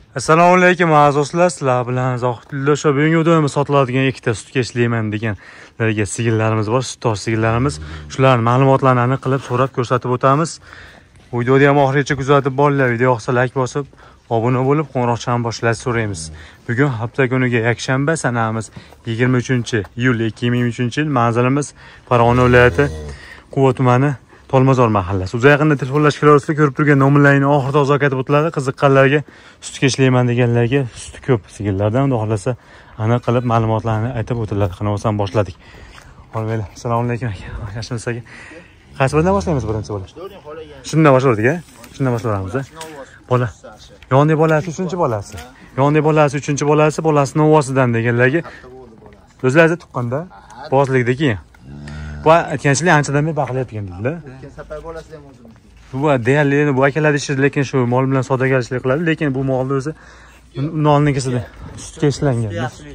Assalomu alaykum azizlar, sizlar bilan Zohidullo. Shu bugungi videomda sotiladigan ikkita sutga ishlayman deganlarga sigillarimiz bor, sutdor sigillarimiz. Shularning ma'lumotlarini aniq qilib so'rab ko'rsatib o'tamiz. Videoni ham oxirigacha kuzatib boringlar. Video yoqsa like bosib, obuna bo'lib, qo'ng'iroqchani boshlashni so'raymiz. Bugun hafta kuniga yakshanba, sanamiz 23-iyul 2023-yil. Manzilimiz Farg'ona viloyati Quva tumani Tolmazor mahallasi. O'zi yaqinda telefonlashib kelayotsa ko'rib turgan nomerlarni oxirida ozoq aytib o'tiladi. Qiziqqanlarga sutga ishlayman deganlarga suti ko'p sigillardan xudo xolasa aniq qilib ma'lumotlarni aytib o'tiladi. Qani bo'lsam boshladik. Olmaylar. Assalomu alaykum aka. Yaxshimisiz aka? Qaysi biridan boshlaymiz birinchi bola? Shundan boshladik-a? Shundan boshlaymiz. Bola. Yonidagi bolasi 3-bolasi. Yonidagi bolasi 3-bolasi, bolasi novosidan deganlarga o'zlariga tuqqanda bozlikda keyin bu aytganchilik anchadan beri baqilyapgan dedilar. Safar bolasi ham o'zim. Bu deyarli bu akalar ishi, lekin shu mol bilan savdogarchilik qiladi, lekin bu molni o'zi nonnikisida sutga ishlangan.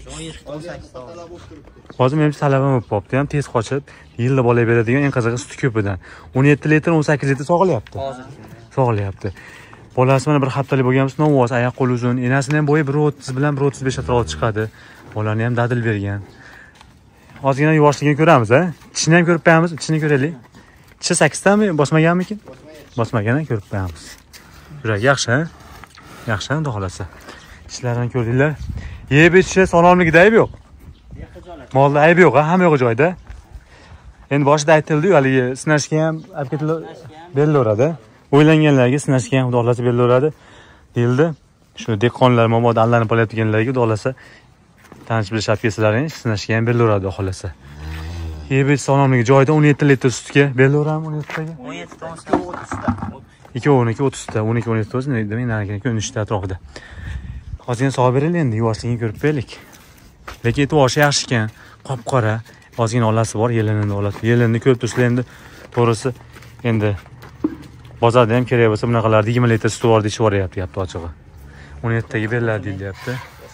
17-18 hozir menimcha talabam bo'lib qolibdi, ham tez qochib, yilda bola beradigan eng qizig'i suti ko'pidan. 17 litr, 18 litr sog'ilyapti. Sog'ilyapti. Bolasi mana bir haftalik bo'lganmiz, novoz, oyoq qo'li uzun, enasining ham bo'yi 1.30 bilan 1.35 atrofida chiqadi. Bolani ham dadil bergan. Ozgina yuvoshligini ko'ramiz, ha? Tishini ham ko'rib qo'yamiz, tishini ko'raylik. Tishi 8 tami, bosmaganmikin? Bosmagan, ko'rib qo'yamiz. Yurak yaxshi, ha? Yaxshi, xudo xolasa. Tishlarini ko'rdinglar. Yeb ichishi sog'lomligida ayb yo'q. Molda ayb yo'q, ha? Hamma yo'q joyda. Endi boshida aytildi-yu, haligi sinashga ham olib ketilib berilaveradi. O'ylanganlarga sinashga ham xudo xolasa berilaveradi deyildi. Shu dehqonlar momoda allanib qolayotganlarga xudo xolasa tanish bilish apkesalaring sinashga ham berilaveradi xolasa. Yeb sog'lomligi joyida 17 litr sutga berilaveradimi 17 taga? 17 ta 30 ta. 2 30 ta, 12 17 o'zi demak narigi 13 ta atrofida. Hozir sog'ib beraylik endi yuvoshligini ko'rib qo'yaylik. Lekin e'tiboshi yaxshi ekan, qop-qora, ozgina olasi bor, yelinini oladi. Yelinni ko'rib turibsizlar endi to'g'risi endi bozorda ham kerak bo'lsa bunaqalar 20 litr suti bor deb yuboryapti ochig'i. 17 taga beriladi deyapti.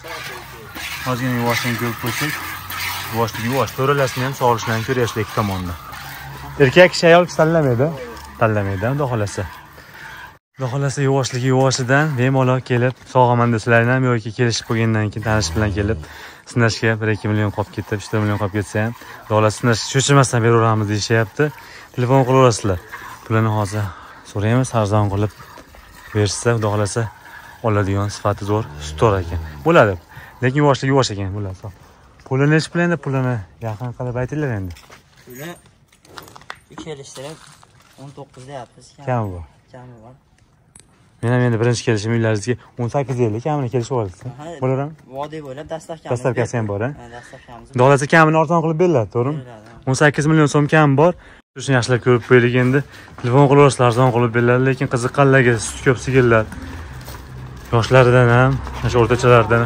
Ozgina yuvoshligini ko'rib qo'ysak, yuvosh to'ralasini ham sog'lishlarini ko'ryapsiz ikki tomondan. Erkak kishi ayol tanlamaydi, xudo xolasa. Xudo xolasa yuvoshidan bemalol kelib sog'aman desalarni ham yoki kelishib qo'ygandan keyin tanish bilan kelib sinashga 1-2 million qolib ketib, 3 million qolib ketsa ham xudo xolasa sinash cho'chimasdan beraveramiz deyishyapti. Telefon qilaverasizlar. Bularni hozir so'raymiz, arzon qilib berishsa, xudo xolasa oladigan sifati zo'r sutdor ekan. Bo'ladi. Lekin yuvosh ekan bo'ladi. Pulini nechi pulanda pulini yaqin qilib aytinglar endi. Puli kelishtirib 19 deyapmiz. Kami bor. Kami bor. Men ham endi birinchi kelishim uylaringizga 18 yillik kamini kelishib oldingiz. Bo'laverami? Vodiy bo'ylab dastlabki dastlabkasi ham bor, ha? Dastlabkamiz. Dolasi kamini arzon qilib beriladi, to'g'rimi? 18 million so'm kam bor. Shuni yaxshilab ko'rib qo'yaylik endi. Telefon qilaverasizlar, arzon qilib beriladi, lekin qiziqqanlarga sut ko'p sigillar. Yoshlaridan ham, o'sha o'rtachalardan.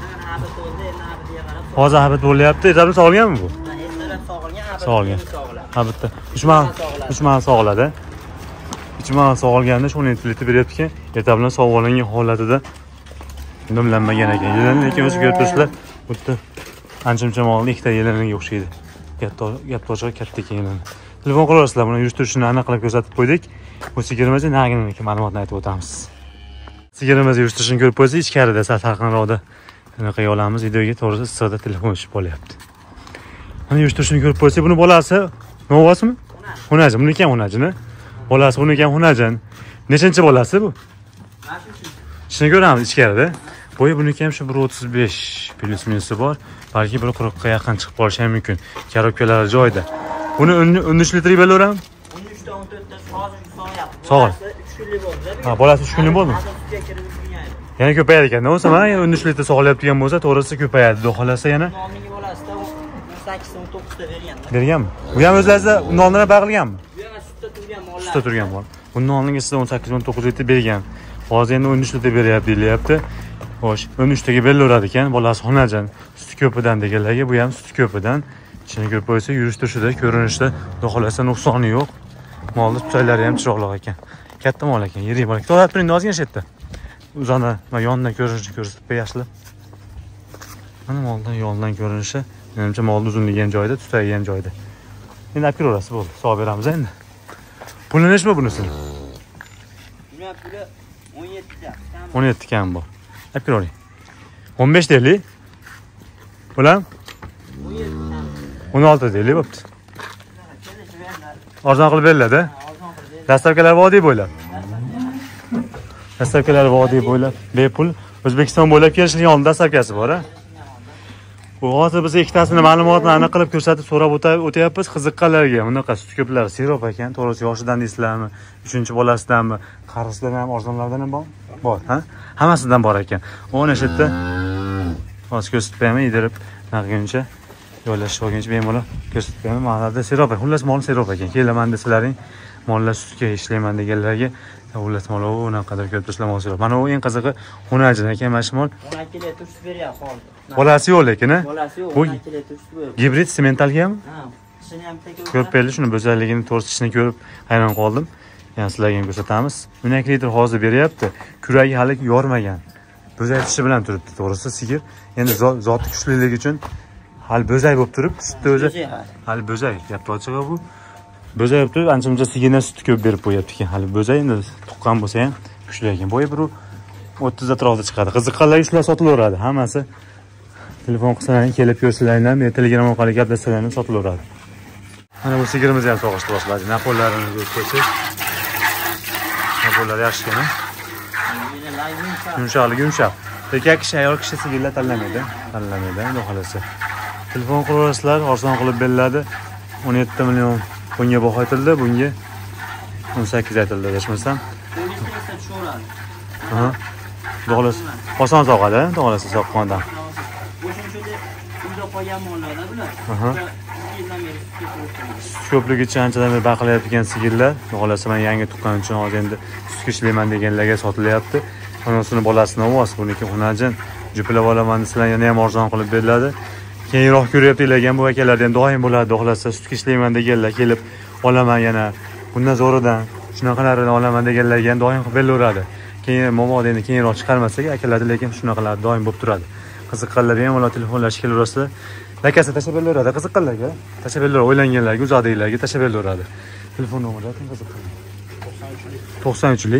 Hozir habit bo'lyapti. Ertalab sog'ilganmi bu? Sog'ilgan. Habitda 3 man sog'iladi. 3 man sog'ilganda 17 litr beryapti ekan. Ertalab bilan sog'ilgan holatida nimlanmagan ekan. Lekin o'zi ko'rib turibsizlar, xuddi ancha-muncha molni ikkita yeliniga o'xshaydi. Gap-to'g'ri katta ekan. Telefon qilaverasizlar, buni yurishtirishini aniq qilib ko'rsatib qo'ydik. Bu sigirimizni naginiki ma'lumotni aytib o'tamiz. Sigirimizni yurishtirishini ko'rib qo'ysangiz, ichkarida sal farqliroqda anaqa olamiz. Videoga to'g'risi issiqda telefon ishib qolyapti. Mana yurishtirishini ko'rib qo'ysak, buni bolasi novosimi? Xunajin, buniki ham xunajin-a? Bolasi buniki ham xunajin. Nechanchi bolasi bu? Shuni ko'ramiz ichkarida. Bo'yi buniki ham shu 1.35 plus minusi bor. Balki 1.40 ga yaqin chiqib qolishi ham mumkin. Karobkalari joyida. Buni 13 litr beraverammi? 13 ta 14 ta hozir sog'yapti. Sog'il. 3 kunlik bo'ldi. Ha, bolasi 3 kunlik bo'ldimi? Yana ko'payadi ekan. O'lsa, mana 13 litr sog'ilyaptigan bo'lsa, to'g'risi ko'payadi. Xudo xolasa yana. Nonning bolasida 18-19 ta bergan. Berganmi? Bu ham o'zlaringizda nondan bag'ilganmi? Bu ham sutda turgan mollar. Sutda turgan mol. Bu nonning ichida 18-19 litr bergan. Hozir endi 13 litr beryapti deyapti. Xo'sh, 13 taga berilaveradi ekan. Bolasi xonajin. Suti ko'pidan deganlarga bu ham suti ko'pidan. Ichini ko'rib qo'ysa, yurish-turishida, ko'rinishda xudo xolasa nuqsoni yo'q. Molni tutaylari ham chiroqli ekan. Katta mol ekan, yirik mol. To'g'ri turing, ozgina shetda. Uzana va yondan ko'rinishni ko'rsatib qo'yasizlar. Mana moldan yondan ko'rinishi, menimcha molning uzunligi ham joyida, tutagi ham joyida. Endi olib kiraverasiz, bo'ldi. Sog'ib beramiz endi. Puli nechmi bunisini? Buni puli 17 ta. 17 kam bor. Aytib bering. 15 deylik. Bular 16 deylik bo'pti. Arzon qilib beriladi. Dastavkalar vodiy bo'ylab. Dastavkalar vodiy bo'ylab bepul O'zbekiston bo'ylab kelishning oldida dastavkasi bor, ha. Bu hozir biz ikkitasini ma'lumotni aniq qilib ko'rsatib so'rab o'tyapmiz. Qiziqqanlarga bunaqa sut ko'plari sirop ekan. To'g'risi yoshidan deysizlarmi? 3-bolasidanmi? Qarisidan ham, arzonlardan ham bor, ha? Hammasidan bor ekan. O'ni shu yerda hozir ko'rsatib beraman, yedirib naqguncha yo'lashib olguncha bemalol ko'rsatib beraman. Ma'noda sirop. Xullas mol sirop ekan. Kelaman deslaring, mollar sutga ishlayman deganlarga xullas mol unaqadir ko'p tashlamoq sirop. Mana u eng qizig'i xunajin ekan mashmol. 12 litr sut beryapti hozir. Bolasi yo'q lekin, ha? Bolasi yo'q, Bu 12 litr sut beryapti. Gibrid sementalgami? Ha, ishini ham tekib Ko'rib berdi, shuni go'zalligini, to'g'risini ko'rib hayron qoldim. Yana sizlarga ham ko'rsatamiz. 12 litr hozir beryapti. Kuragi hali yormagan. Bo'zaytishi bilan turibdi, to'g'risi sigir. Endi zoti kuchliligi uchun hali bo'zay bo'lib turib, sutni o'zi hali bo'zay. Gapni ochig'i bu. Bo'zay bo'lib turib, ancha-muncha sigirni sut ko'p berib qo'yapti ekan. Hali bo'zay endi tuqqan bo'lsa ham kuchli ekan. Bo'yi bir 30 atrofida chiqadi. Qiziqqanlar shular sotilaveradi, hammasi. Telefon qilsalaring, kelib ko'rsalaringlar, men Telegram orqali gaplashsalaring sotilaveradi. Mana bu sigirimizni ham sog'ishni boshladi. Napollarini ko'rsak. Napollar yaxshigina. Yumshoq. Erkak kishi, ayol kishi sigirlar tanlamaydi. Xudo xolasa. Telefon qilasizlar, arzon qilib beriladi. 17 million bunga baho aytildi, bunga 18 aytildi, adashmasam. Ha. Xolos. Oson sog'adi, to'g'risi soqqondan. Qo'ygan mollarda bular. Ko'pligi uchun anchadan beri baqilayotgan sigirlar, xohlasa men yangi tuqqan uchun hozir endi sutga ishlayman deganlarga sotilyapti. Onasini bolasini ovoz, buniki xunajin. Juplab olaman desalar yana ham arzon qilib beriladi. Keyinroq ko'ryaptilar, bu akalar ham doim bo'ladi, xohlasa sutga ishlayman deganlar kelib olaman yana. Bundan zo'ridan shunaqalarini olaman deganlarga ham doim qilib berilaveradi. Keyin momoda endi keyinroq chiqarmasak, akalar lekin shunaqalar doim bo'lib turadi. Qiziqqanlar ham ular telefonlashib kelaverasizlar. Lakasi tashlab berilaveradi qiziqqanlarga. Tashlab berilaveradi, o'ylanganlarga, uzoqdagilarga tashlab berilaveradi. Telefon nomerlari qiziqqanlar. 93lik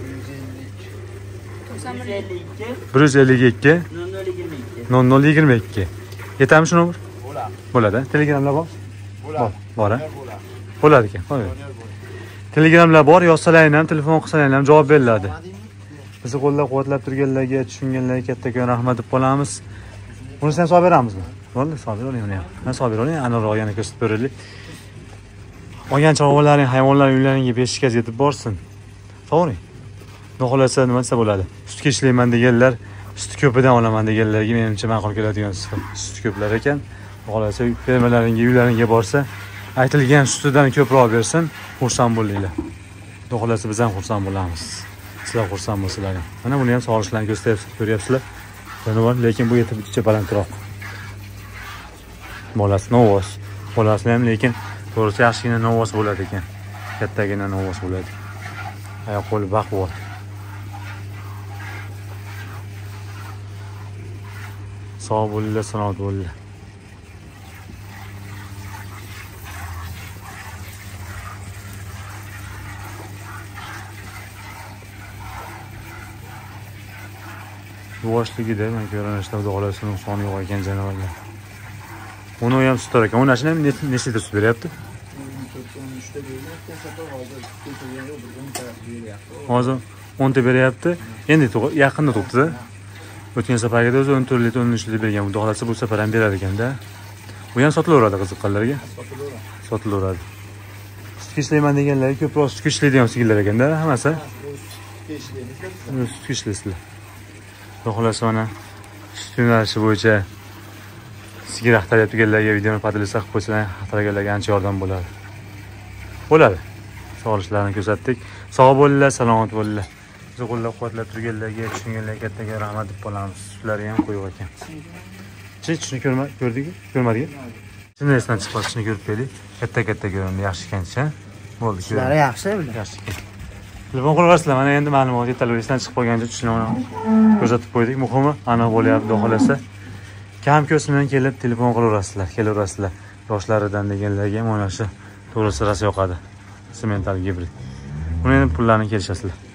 152 0022. Yetami shu nomer? Bo'ladi. Telegramlar bor? Bor. Bo'ladi ekan. Telegramlar bor, yozsalaring ham, telefon qilsalaring ham javob beriladi. Bizni qo'llab-quvvatlab turganlarga, tushunganlarga kattakon rahmat deb qolamiz. Bunisini ham solib beramizmi? Bo'ldi, solib bering uni ham. Mana solib bering, aniqroq yana ko'rsatib beraylik. Olgan chorvalaring, hayvonlar uylariga beshikaz yetib borsin. To'g'ri. Xohlasa nima desa bo'ladi. Sutga ishlayman deganlar, sut ko'pidan olaman deganlarga menimcha ma'qul keladigan sut ko'plar ekan. Xohlasa fermalaringga, uylariga borsa, aytilgan sutidan ko'proq bersin, xursand bo'linglar. Xohlasa biz ham xursand bo'lamiz. Sizlar xursand bo'lsalaring. Mana buni ham sog'ishlarni ko'ryapsizlar. Jonivor, lekin bu yetib bitta balandroq. Bolasi novoz. Bolasi ham lekin to'g'risi yaxshigina novoz bo'ladi ekan. Kattagina novoz bo'ladi. Oyoq qo'li baquvvat. Sog' bo'linglar, salomat bo'linglar. Yoshligida men ko'rinishda xudo xolasa nuqsoni yo'q ekan janovorlar. Uni ham sutar ekan. Uni ashuna necha litr sut beryapti? Hozir 10 ta beryapti. Endi yaqinda tug'di-da. O'tgan safarga o'zi 14 litr, 13 litr bergan. Xudo xolasa bu safar ham berar ekanda. Bu ham sotilaveradi qiziqqanlarga. Sotilaveradi. Sutga ishlayman deganlarga ko'proq sutga ishlaydigan sigirlar ekanda, hammasi. Sutga ishlaysizlar. Xohlasa mana sut yo'nalishi bo'yicha sigir axtarayotganlarga videoni podlisa qilib qo'ysalar, axtarganlarga ancha yordam bo'ladi. Sog'ishlarni ko'rsatdik. Sog' bo'linglar, salomat bo'linglar. Bizni qo'llab-quvvatlab turganlarga, tushunganlarga kattaga rahmat deb qolamiz. Sutlari ham quyuq ekan. Shuni ko'rdingmi? Ko'rmadingmi? Shuni esdan chiqib ko'rib keling. Katta ko'rindi, yaxshi ekan-chi. Bo'ldi. Shular yaxshi bular. Yaxshi ekan. Telefon qilaverasizlar, mana endi ma'lumot yetalab chiqib qolgancha tushunib ko'rsatib qo'ydik. Muhimi aniq bo'lyapti, xohlasa. Kam ko'simidan kelib telefon kelaverasizlar. Yoshlaridan deganlarga mana shu to'g'risi rosa yoqadi. Semental gibrid. Uni endi pullarni kelishasizlar.